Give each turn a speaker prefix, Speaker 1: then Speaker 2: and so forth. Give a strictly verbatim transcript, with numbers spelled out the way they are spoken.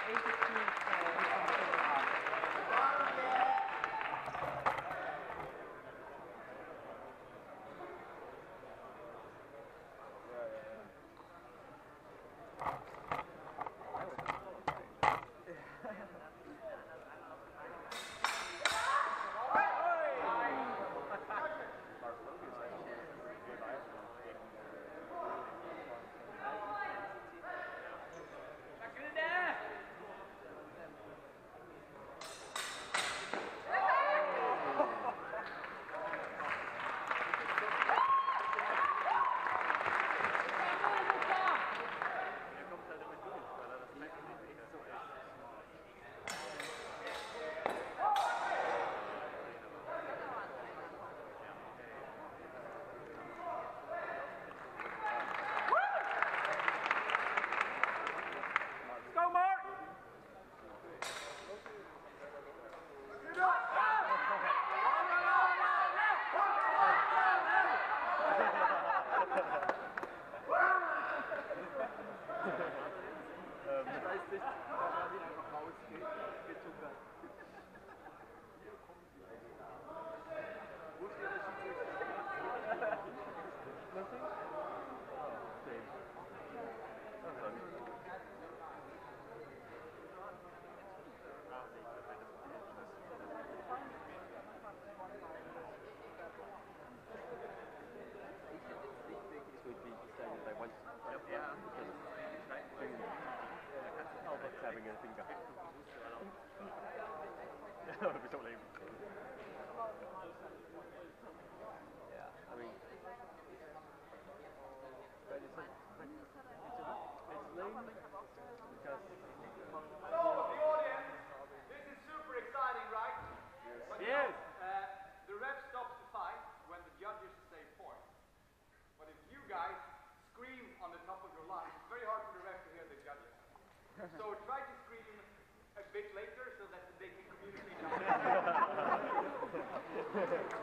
Speaker 1: Having a finger. Wieso leben? Yeah, I mean, but it's, a, it's, a, it's lame because.
Speaker 2: So, the audience, this is super exciting, right?
Speaker 1: Yes.
Speaker 2: But
Speaker 1: Yes.
Speaker 2: Uh, the ref stops the fight when the judges say point. But if you guys scream on the top of your lungs, it's very hard for the ref to hear the judges. So try to scream a bit later so that they can communicate.